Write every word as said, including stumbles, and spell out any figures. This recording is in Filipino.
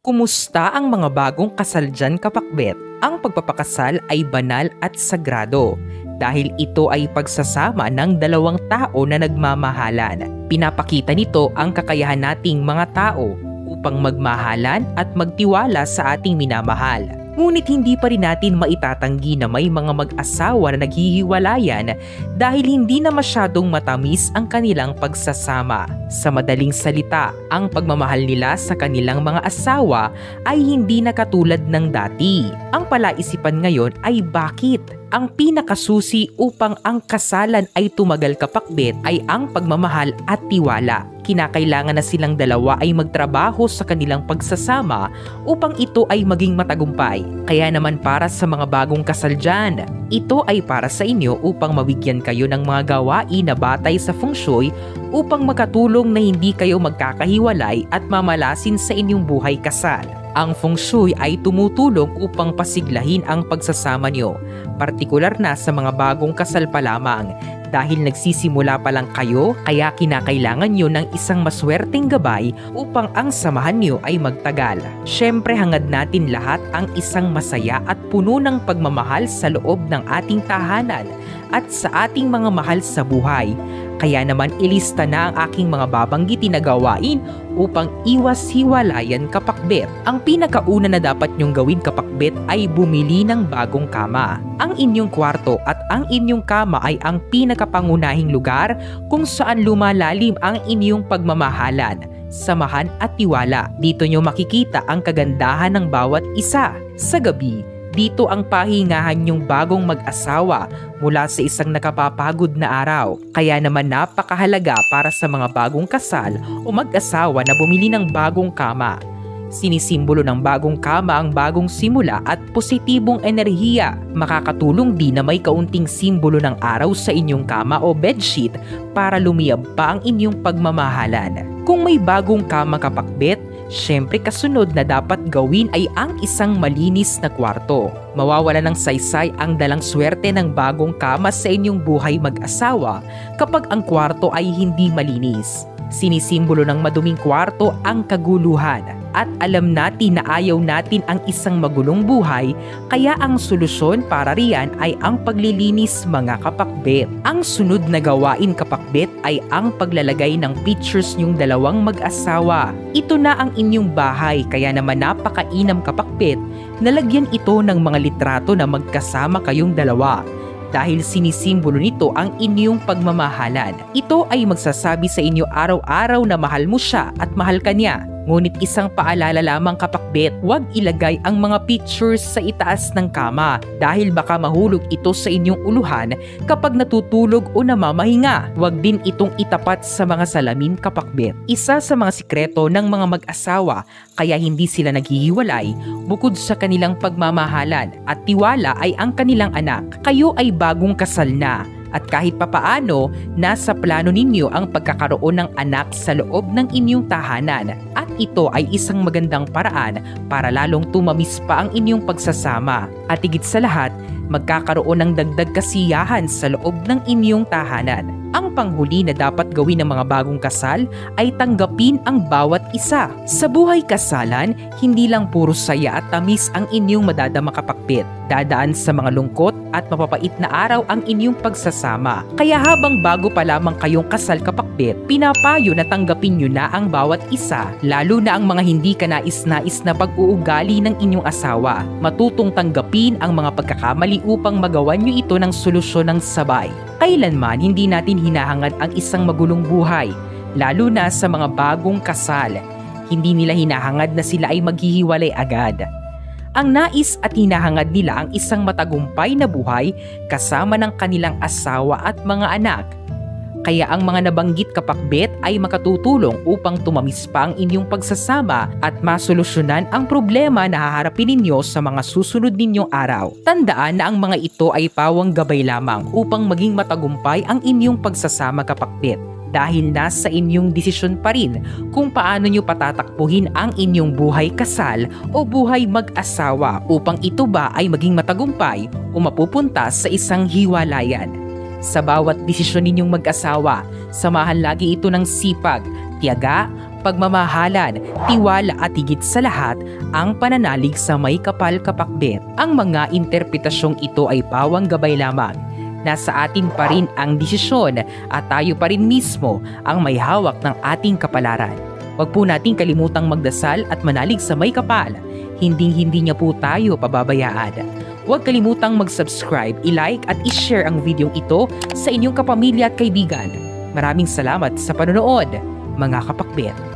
Kumusta ang mga bagong kasal dyan, kapakbet? Ang pagpapakasal ay banal at sagrado dahil ito ay pagsasama ng dalawang tao na nagmamahalan. Pinapakita nito ang kakayahan nating mga tao upang magmahalan at magtiwala sa ating minamahal. Ngunit hindi pa rin natin maitatanggi na may mga mag-asawa na naghihiwalayan dahil hindi na masyadong matamis ang kanilang pagsasama. Sa madaling salita, ang pagmamahal nila sa kanilang mga asawa ay hindi na katulad ng dati. Ang palaisipan ngayon ay bakit? Ang pinakasusi upang ang kasalan ay tumagal, kapakbet, ay ang pagmamahal at tiwala. Kinakailangan na silang dalawa ay magtrabaho sa kanilang pagsasama upang ito ay maging matagumpay. Kaya naman para sa mga bagong kasal dyan, ito ay para sa inyo upang mabigyan kayo ng mga gawain na batay sa feng shui upang makatulong na hindi kayo magkakahiwalay at mamalasin sa inyong buhay kasal. Ang feng shui ay tumutulong upang pasiglahin ang pagsasama nyo, partikular na sa mga bagong kasal pa lamang. Dahil nagsisimula pa lang kayo, kaya kinakailangan nyo ng isang maswerteng gabay upang ang samahan nyo ay magtagal. Siyempre, hangad natin lahat ang isang masaya at puno ng pagmamahal sa loob ng ating tahanan at sa ating mga mahal sa buhay. Kaya naman ilista na ang aking mga babanggitin na gawain upang iwas hiwalayan, kapakbet. Ang pinakauna na dapat nyong gawin, kapakbet, ay bumili ng bagong kama. Ang inyong kwarto at ang inyong kama ay ang pinakapangunahing lugar kung saan lumalalim ang inyong pagmamahalan, samahan at tiwala. Dito nyo makikita ang kagandahan ng bawat isa. Sa gabi, dito ang pahingahan nyong bagong mag-asawa mula sa isang nakapapagod na araw. Kaya naman napakahalaga para sa mga bagong kasal o mag-asawa na bumili ng bagong kama. Sinisimbolo ng bagong kama ang bagong simula at positibong enerhiya. Makakatulong din na may kaunting simbolo ng araw sa inyong kama o bedsheet para lumiyab pa ang inyong pagmamahalan. Kung may bagong kama, kapakbet, siyempre kasunod na dapat gawin ay ang isang malinis na kwarto. Mawawala ng saysay ang dalang swerte ng bagong kama sa inyong buhay mag-asawa kapag ang kwarto ay hindi malinis. Sinisimbolo ng maduming kwarto ang kaguluhan at alam natin na ayaw natin ang isang magulong buhay, kaya ang solusyon para riyan ay ang paglilinis, mga kapakbet. Ang sunod na gawain, kapakbet, ay ang paglalagay ng pictures niyong dalawang mag-asawa. Ito na ang inyong bahay, kaya naman napakainam, kapakbet, nalagyan ito ng mga litrato na magkasama kayong dalawa. Dahil sinisimbolo nito ang inyong pagmamahalan. Ito ay magsasabi sa inyo araw-araw na mahal mo siya at mahal ka niya. Ngunit isang paalala lamang, kapakbet, huwag ilagay ang mga pictures sa itaas ng kama dahil baka mahulog ito sa inyong uluhan kapag natutulog o namamahinga. Huwag din itong itapat sa mga salamin, kapakbet. Isa sa mga sikreto ng mga mag-asawa kaya hindi sila naghihiwalay bukod sa kanilang pagmamahalan at tiwala ay ang kanilang anak. Kayo ay bagong kasal na. At kahit papaano, nasa plano ninyo ang pagkakaroon ng anak sa loob ng inyong tahanan. At ito ay isang magandang paraan para lalong tumamis pa ang inyong pagsasama. At higit sa lahat, magkakaroon ng dagdag kasiyahan sa loob ng inyong tahanan. Ang panghuli na dapat gawin ng mga bagong kasal ay tanggapin ang bawat isa. Sa buhay kasalan, hindi lang puro saya at tamis ang inyong madadama, kapakbet. Dadaan sa mga lungkot at mapapait na araw ang inyong pagsasama. Kaya habang bago pa lamang kayong kasal, kapakbet, pinapayo na tanggapin nyo na ang bawat isa, lalo na ang mga hindi kanais-nais na pag-uugali ng inyong asawa. Matutong tanggapin ang mga pagkakamali upang magawan nyo ito ng solusyon ng sabay. Kailanman hindi natin hinahangad ang isang magulong buhay, lalo na sa mga bagong kasal. Hindi nila hinahangad na sila ay maghihiwalay agad. Ang nais at hinahangad nila ang isang matagumpay na buhay kasama ng kanilang asawa at mga anak. Kaya ang mga nabanggit, kapakbet, ay makatutulong upang tumamis pa ang inyong pagsasama at masolusyonan ang problema na haharapin ninyo sa mga susunod ninyong araw. Tandaan na ang mga ito ay pawang gabay lamang upang maging matagumpay ang inyong pagsasama, kapakbet. Dahil nasa inyong desisyon pa rin kung paano nyo patatakbuhin ang inyong buhay kasal o buhay mag-asawa upang ito ba ay maging matagumpay o mapupunta sa isang hiwalayan. Sa bawat desisyon ninyong mag-asawa, samahan lagi ito ng sipag, tiyaga, pagmamahalan, tiwala at higit sa lahat ang pananalig sa may kapal kapakbet. Ang mga interpretasyong ito ay pawang gabay lamang. Nasa atin pa rin ang desisyon at tayo pa rin mismo ang may hawak ng ating kapalaran. Huwag po nating kalimutang magdasal at manalig sa may kapal. Hinding-hindi niya po tayo pababayaan. Huwag kalimutang mag-subscribe, i-like at i-share ang videong ito sa inyong kapamilya at kaibigan. Maraming salamat sa panonood, mga kapakbet.